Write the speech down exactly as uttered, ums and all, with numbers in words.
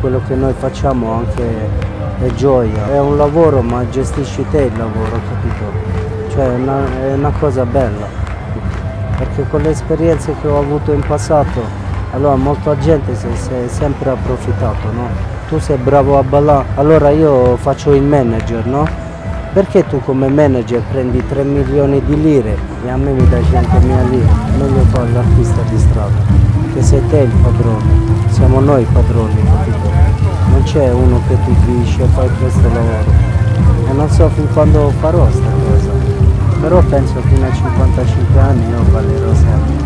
quello che noi facciamo anche è gioia, è un lavoro ma gestisci te il lavoro, capito? Cioè è una, è una cosa bella, perché con le esperienze che ho avuto in passato, allora molta gente si è sempre approfittato, no? Tu sei bravo a ballare, allora io faccio il manager, no? Perché tu come manager prendi tre milioni di lire e a me mi dai centomila lire? Meglio fare l'artista di strada, che sei te il padrone, siamo noi i padroni, capito? Non c'è uno che ti dice fai questo lavoro. E non so fin quando farò sta cosa, però penso che fino a cinquantacinque anni io ballerò sempre.